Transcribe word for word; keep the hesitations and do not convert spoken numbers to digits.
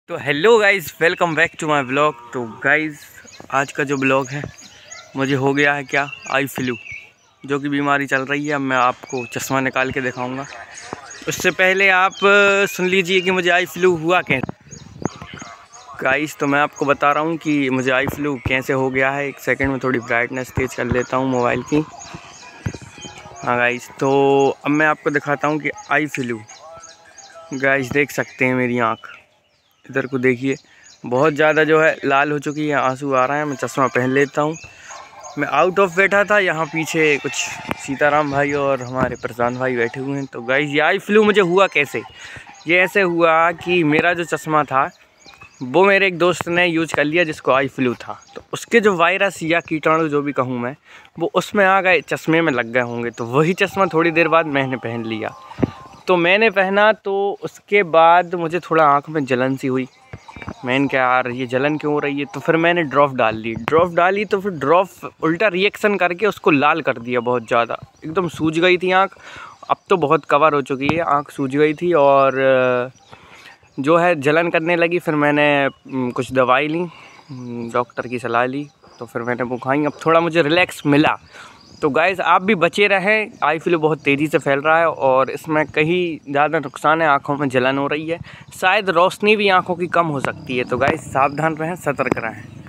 तो hello guys, welcome back to my blog. तो guys आज का जो ब्लॉग है, मुझे हो गया है क्या आई फ्लू, जो कि बीमारी चल रही है। अब मैं आपको चश्मा निकाल के दिखाऊंगा। उससे पहले आप सुन लीजिए कि मुझे आई फ्लू हुआ कैसे। गाइज़ तो मैं आपको बता रहा हूँ कि मुझे आई फ्लू कैसे हो गया है। एक सेकंड में थोड़ी ब्राइटनेस तेज़ कर लेता हूँ मोबाइल की। हाँ गाइज़, तो अब मैं आपको दिखाता हूँ कि आई फ्लू। गाइज़ देख सकते हैं मेरी आँख, इधर को देखिए, बहुत ज़्यादा जो है लाल हो चुकी है, आंसू आ रहे हैं। मैं चश्मा पहन लेता हूँ। मैं आउट ऑफ बैठा था, यहाँ पीछे कुछ सीताराम भाई और हमारे प्रशांत भाई बैठे हुए हैं। तो गाइस ये आई फ्लू मुझे हुआ कैसे, ये ऐसे हुआ कि मेरा जो चश्मा था वो मेरे एक दोस्त ने यूज कर लिया जिसको आई फ्लू था। तो उसके जो वायरस या कीटाणु जो भी कहूँ मैं, वो उसमें आ गए, चश्मे में लग गए होंगे। तो वही चश्मा थोड़ी देर बाद मैंने पहन लिया। तो मैंने पहना तो उसके बाद मुझे थोड़ा आँख में जलन सी हुई। मैंने क्या यार ये जलन क्यों हो रही है, तो फिर मैंने ड्रॉप डाल ली ड्रॉप डाली तो फिर ड्रॉप उल्टा रिएक्शन करके उसको लाल कर दिया। बहुत ज़्यादा एकदम सूज गई थी आँख। अब तो बहुत कवर हो चुकी है, आँख सूज गई थी और जो है जलन करने लगी। फिर मैंने कुछ दवाई ली, डॉक्टर की सलाह ली, तो फिर मैंने वो खाई। अब थोड़ा मुझे रिलैक्स मिला। तो गाइज़ आप भी बचे रहें, आई फ्लू बहुत तेज़ी से फैल रहा है और इसमें कहीं ज़्यादा नुकसान है, आँखों में जलन हो रही है, शायद रोशनी भी आँखों की कम हो सकती है। तो गाइज़ सावधान रहें, सतर्क रहें।